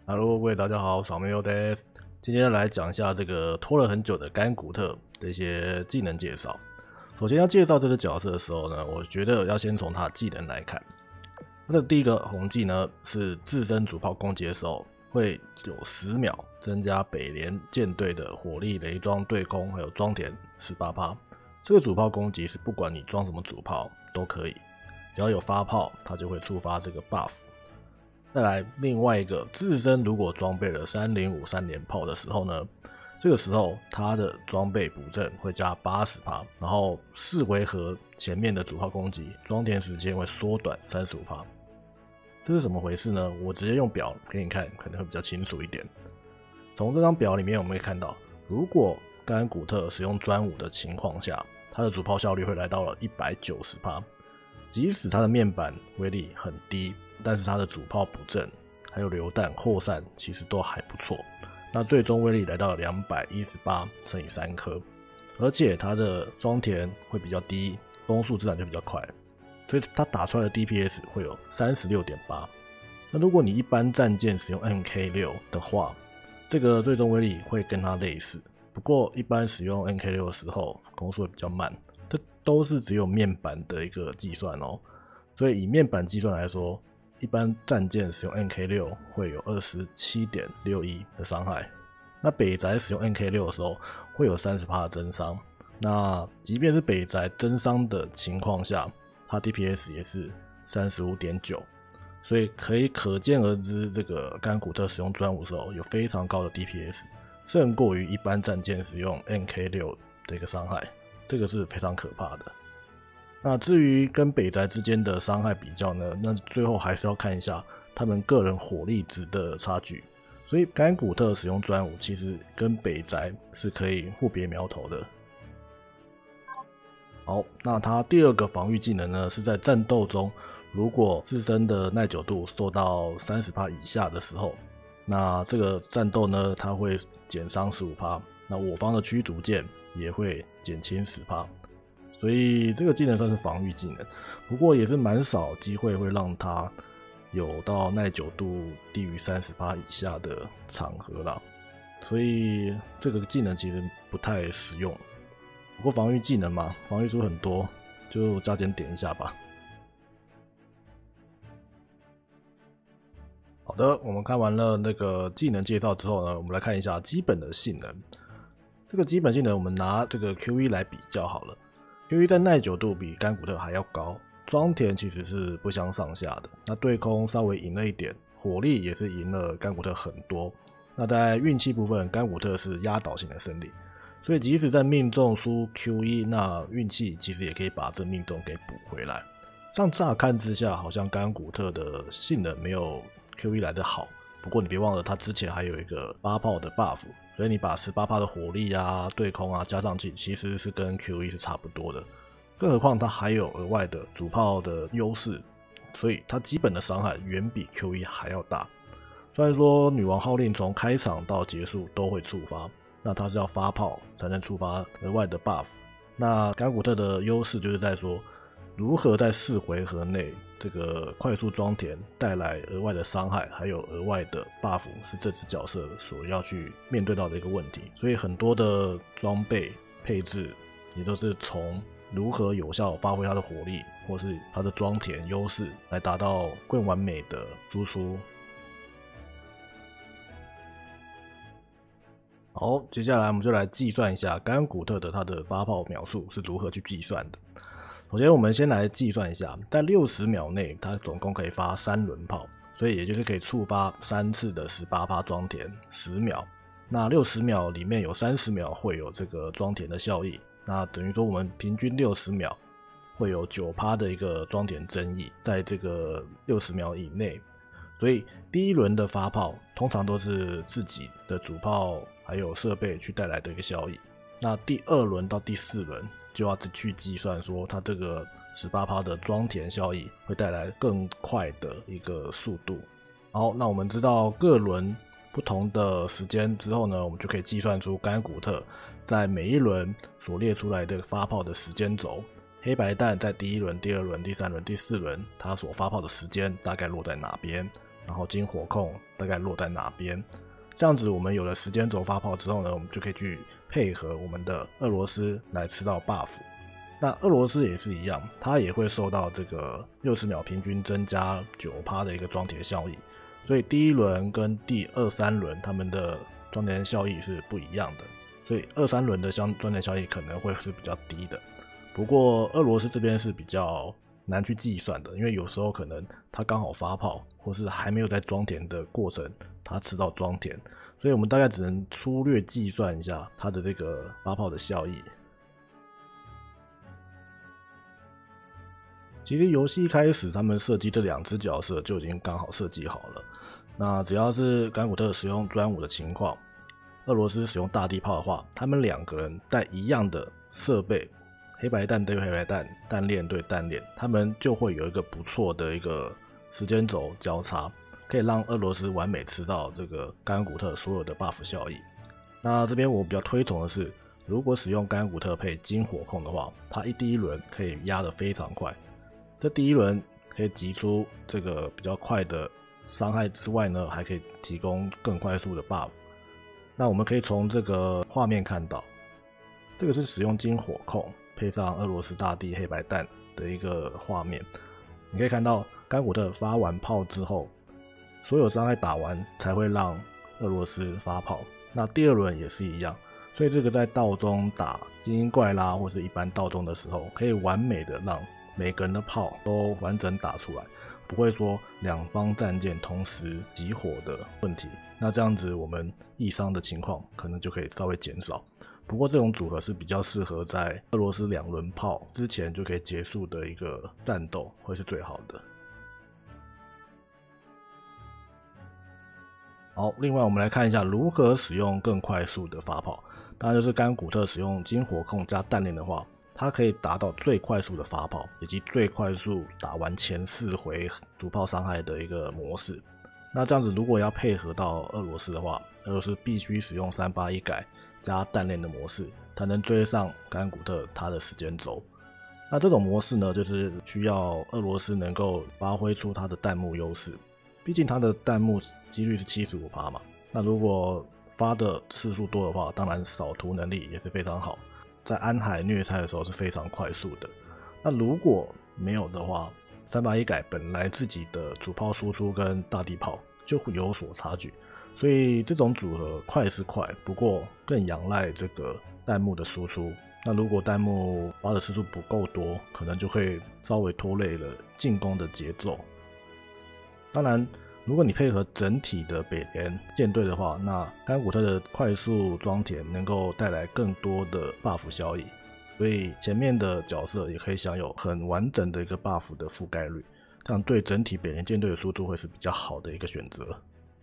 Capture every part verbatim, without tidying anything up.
Hello，各位大家好，扫描です。今天来讲一下这个拖了很久的甘古特的一些技能介绍。首先要介绍这个角色的时候呢，我觉得要先从他的技能来看。他的第一个红技呢是自身主炮攻击的时候会有十秒增加北联舰队的火力、雷装、对空还有装填 百分之十八。这个主炮攻击是不管你装什么主炮都可以，只要有发炮，它就会触发这个 buff。再来另外一个，自身如果装备了三零五三连炮的时候呢，这个时候它的装备补正会加 百分之八十， 然后四回合前面的主炮攻击装填时间会缩短 百分之三十五。 这是怎么回事呢？我直接用表给你看，可能会比较清楚一点。从这张表里面我们可以看到，如果甘古特使用专武的情况下，它的主炮效率会来到了 百分之一百九十， 即使它的面板威力很低，但是它的主炮补正还有榴弹扩散其实都还不错，那最终威力来到了两百一十八乘以三颗，而且它的装填会比较低，攻速自然就比较快，所以它打出来的 D P S 会有 三十六点八。 那如果你一般战舰使用 M K 六 的话，这个最终威力会跟它类似，不过一般使用 M K 六 的时候攻速会比较慢，这都是只有面板的一个计算哦。所以以面板计算来说，一般战舰使用 M K 六 会有 二十七点六一 的伤害，那北宅使用 M K 六 的时候会有 百分之三十 的增伤。那即便是北宅增伤的情况下，它 D P S 也是 三十五点九， 所以可以可见而知，这个甘古特使用专武的时候有非常高的 D P S， 胜过于一般战舰使用 M K 六 的一个伤害，这个是非常可怕的。那至于跟北宅之间的伤害比较呢，那最后还是要看一下他们个人火力值的差距。所以甘古特使用专武其实跟北宅是可以互别苗头的。好，那他第二个防御技能呢，是在战斗中如果自身的耐久度受到 百分之三十 以下的时候，那这个战斗呢，它会减伤 百分之十五， 那我方的驱逐舰也会减轻 百分之十。所以这个技能算是防御技能，不过也是蛮少机会会让它有到耐久度低于 百分之三十 以下的场合啦，所以这个技能其实不太实用。不过防御技能嘛，防御数很多，就加减点一下吧。好的，我们看完了那个技能介绍之后呢，我们来看一下基本的性能。这个基本性能我们拿这个 Q 一 来比较好了。Q 一 在耐久度比甘古特还要高，装填其实是不相上下的。那对空稍微赢了一点，火力也是赢了甘古特很多。那在运气部分，甘古特是压倒性的胜利。所以即使在命中输 Q 一，那运气其实也可以把这命中给补回来。像乍看之下，好像甘古特的性能没有 Q 一 来的好。不过你别忘了，他之前还有一个八炮的 buff， 所以你把 百分之十八 的火力啊、对空啊加上去，其实是跟 Q 一 是差不多的。更何况他还有额外的主炮的优势，所以他基本的伤害远比 Q 一 还要大。虽然说女王号令从开场到结束都会触发，那它是要发炮才能触发额外的 buff。那甘古特的优势就是在说，如何在四回合内这个快速装填带来额外的伤害，还有额外的 buff， 是这只角色所要去面对到的一个问题。所以很多的装备配置也都是从如何有效发挥它的火力，或是它的装填优势，来达到更完美的输出。好，接下来我们就来计算一下甘古特的它的发炮秒数是如何去计算的。首先我们先来计算一下，在六十秒内它总共可以发三轮炮，所以也就是可以触发三次的 百分之十八 装填十秒。那六十秒里面有三十秒会有这个装填的效益，那等于说我们平均六十秒会有 百分之九 的一个装填增益，在这个六十秒以内。所以第一轮的发炮通常都是自己的主炮还有设备去带来的一个效益，那第二轮到第四轮就要去计算说它这个 百分之十八 的装填效益会带来更快的一个速度。好，那我们知道各轮不同的时间之后呢，我们就可以计算出甘古特在每一轮所列出来的发炮的时间轴。黑白弹在第一轮、第二轮、第三轮、第四轮，它所发炮的时间大概落在哪边？ 然后金火控大概落在哪边。这样子我们有了时间轴发炮之后呢，我们就可以去配合我们的俄罗斯来吃到 buff。那俄罗斯也是一样，它也会受到这个六十秒平均增加 百分之九 的一个装填效益，所以第一轮跟第二三轮他们的装填效益是不一样的，所以二三轮的装填效益可能会是比较低的。不过俄罗斯这边是比较难去计算的，因为有时候可能它刚好发炮，或是还没有在装填的过程，它吃到装填，所以我们大概只能粗略计算一下它的这个发炮的效益。其实游戏一开始他们设计这两只角色就已经刚好设计好了，那只要是甘古特使用专武的情况，俄罗斯使用大地炮的话，他们两个人带一样的设备，黑白弹对黑白弹，弹链对弹链，他们就会有一个不错的一个时间轴交叉，可以让俄罗斯完美吃到这个甘古特所有的 buff 效益。那这边我比较推崇的是，如果使用甘古特配金火控的话，他一第一轮可以压得非常快。这第一轮可以击出这个比较快的伤害之外呢，还可以提供更快速的 buff。那我们可以从这个画面看到，这个是使用金火控配上俄罗斯大地黑白弹的一个画面。你可以看到甘古特发完炮之后，所有伤害打完才会让俄罗斯发炮。那第二轮也是一样，所以这个在道中打精英怪啦或是一般道中的时候，可以完美的让每个人的炮都完整打出来，不会说两方战舰同时集火的问题。那这样子我们易伤的情况可能就可以稍微减少。不过这种组合是比较适合在俄罗斯两轮炮之前就可以结束的一个战斗，会是最好的。好，另外我们来看一下如何使用更快速的发炮。当然就是甘古特使用金火控加弹链的话，它可以达到最快速的发炮，以及最快速打完前四回主炮伤害的一个模式。那这样子如果要配合到俄罗斯的话，俄罗斯必须使用三八一改加弹链的模式，才能追上甘古特它的时间轴。那这种模式呢，就是需要俄罗斯能够发挥出它的弹幕优势，毕竟它的弹幕几率是 百分之七十五 嘛。那如果发的次数多的话，当然扫图能力也是非常好，在安海虐菜的时候是非常快速的。那如果没有的话，三八一改本来自己的主炮输出跟大地炮就会有所差距，所以这种组合快是快，不过更仰赖这个弹幕的输出。那如果弹幕发的次数不够多，可能就会稍微拖累了进攻的节奏。当然，如果你配合整体的北联舰队的话，那甘古特的快速装填能够带来更多的 buff 效益，所以前面的角色也可以享有很完整的一个 buff 的覆盖率，这样对整体北联舰队的输出会是比较好的一个选择。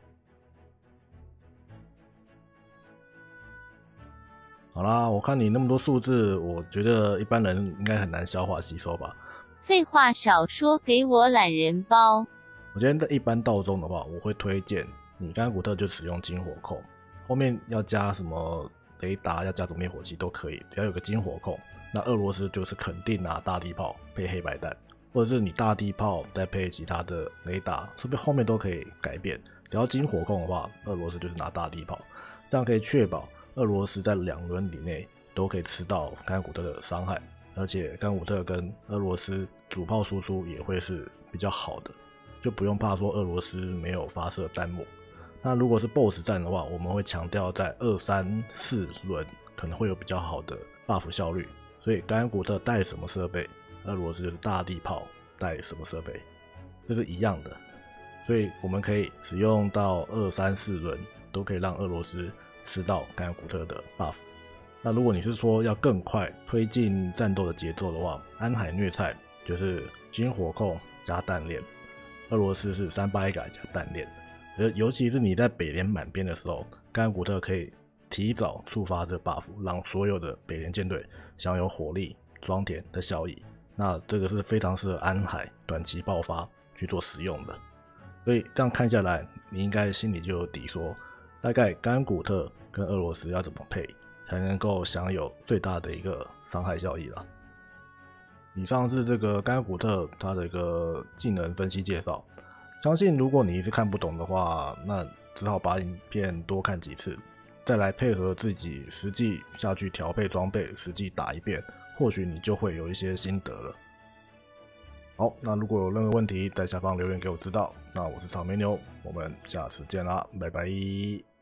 好啦，我看你那么多数字，我觉得一般人应该很难消化吸收吧。 废话少说，给我懒人包。 我今天在一般道中的话，我会推荐你甘古特就使用金火控，后面要加什么雷达，要加什么灭火器都可以，只要有个金火控，那俄罗斯就是肯定拿大地炮配黑白弹，或者是你大地炮再配其他的雷达，是不是后面都可以改变？只要金火控的话，俄罗斯就是拿大地炮，这样可以确保俄罗斯在两轮以内都可以吃到甘古特的伤害，而且甘古特跟俄罗斯主炮输出也会是比较好的，就不用怕说俄罗斯没有发射弹幕。那如果是 B O S S 战的话，我们会强调在二三四轮可能会有比较好的 buff 效率，所以甘古特带什么设备，俄罗斯就是大地炮带什么设备，这是一样的，所以我们可以使用到二三四轮都可以让俄罗斯吃到甘古特的 buff。 那如果你是说要更快推进战斗的节奏的话，安海虐菜就是金火控加弹链，俄罗斯是三八一改加弹链，尤其是你在北联满编的时候，甘古特可以提早触发这 buff， 让所有的北联舰队享有火力装填的效益，那这个是非常适合安海短期爆发去做使用的。所以这样看下来，你应该心里就有底说，大概甘古特跟俄罗斯要怎么配才能够享有最大的一个伤害效益啦。以上是这个甘古特它的一个技能分析介绍。 相信如果你一直看不懂的话，那只好把影片多看几次，再来配合自己实际下去调配装备，实际打一遍，或许你就会有一些心得了。好，那如果有任何问题，在下方留言给我知道。那我是草莓牛，我们下次见啦，拜拜。